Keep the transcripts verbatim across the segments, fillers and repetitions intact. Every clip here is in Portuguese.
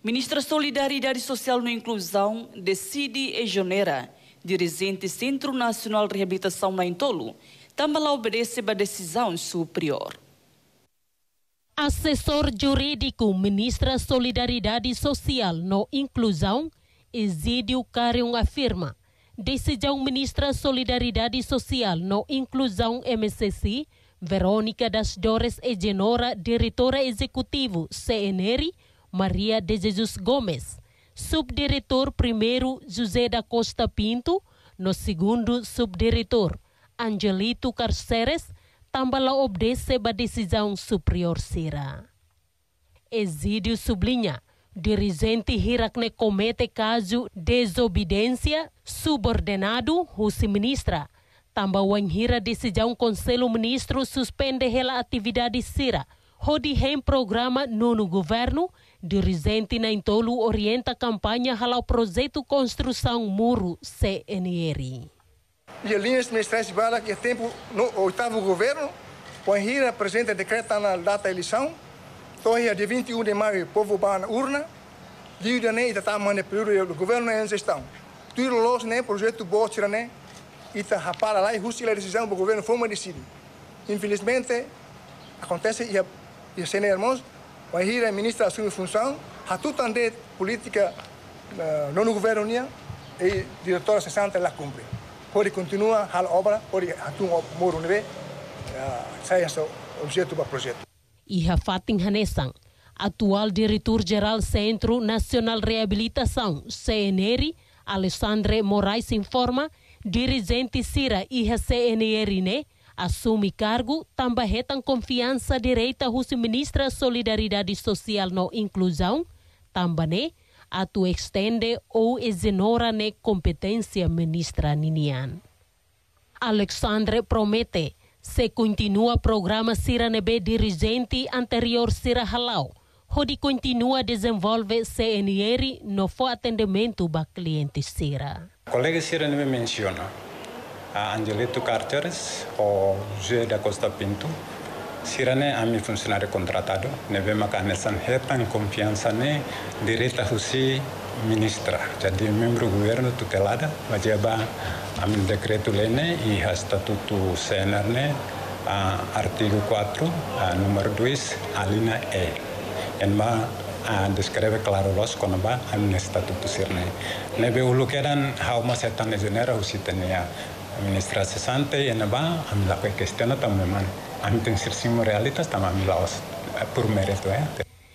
Ministra Solidariedade Social e Inclusão decide exonera dirigente Centro Nacional de Reabilitação na Intolo, também obedece a decisão superior. Assessor jurídico Ministra Solidariedade Social no Inclusão, Exídio Carion afirma, decisão Ministra Solidariedade Social no Inclusão M C C, Verônica das Dores Egenora, diretora executivo C N R, Maria de Jesus Gomes, subdiretor primeiro José da Costa Pinto, no segundo subdiretor Angelito Carceres, também obedece a decisão superior será. Exídio sublinha, dirigente Hirakne comete caso desobediência subordinado, Rússia ministra. Também hira decisão Conselho Ministro suspende a atividade sira. Hodi hem programa no governo, dirigente na Intolo orienta campanha ao projeto construção muro C N R. E a linha administrativa que é tempo no oitavo governo, o hira apresenta decreto na data da eleição, então dia vinte e um de maio o povo vai na urna, dia de janeiro está no período do governo em gestão. Tudo los né projeto bom tira né e tá para lá e justa a decisão do governo foi uma decisão. Infelizmente acontece e a e a Sena Hermos, o hira ministra assume função, a tudo ande política no governo nia e diretora sessenta lá cumpre. Pode continua a obra, pode atu moro neve, sai esse objeto do projeto. E a Fatin Hanesang, atual diretor-geral Centro Nacional de Reabilitação, C N R, Alexandre Moraes informa, dirigente Sira e a C N R né, assume cargo, também retam confiança direita ao Ministra Solidariedade Social no Inclusão, também atu extende ou exonera ne competência ministra Ninian. Alexandre promete, se continua programa Sira Nebe dirigente anterior Sira Halau, onde continua desenvolve C N R no for atendimento para clientes Sira. Colega Sira Nebe menciona a Angelito Carceres ou José da Costa Pinto, Sirane a mi funcionário contratado, neve macanesan retan confiança ne direta husi ministra, jadi membro governo tutelada, wajaba a mi decreto lene e a estatuto C N R ne a artigo quatro, a número dois, a linha E. Enma a descreve claro los quando ba a mi estatuto sirne. Neve ulukeran how masetan exonera husi tenia ministra cessante e neba a mi la questiona também man. A intensificação realitas também laos por mérito é.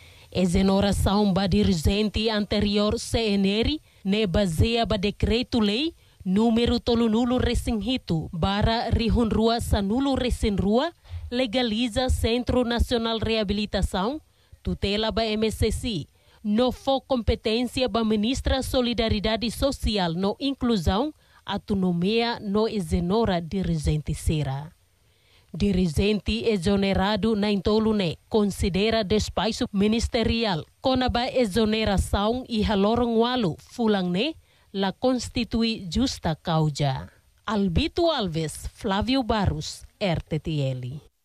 Exoneração ba dirigente anterior C N R ne baseia ba decreto-lei número tolunulo recinhito bara rihunrua sanulo recinrua legaliza Centro Nacional de Reabilitação tutela ba M C C no for competência ba ministra Solidariedade Social no Inclusão autonomia no exonera dirigente será. Dirigente exonerado na Intolune considera despacho ministerial conaba exoneração e halorong walu fulang ne la constitui justa causa. Albito Alves, Flávio Barros, R T T L.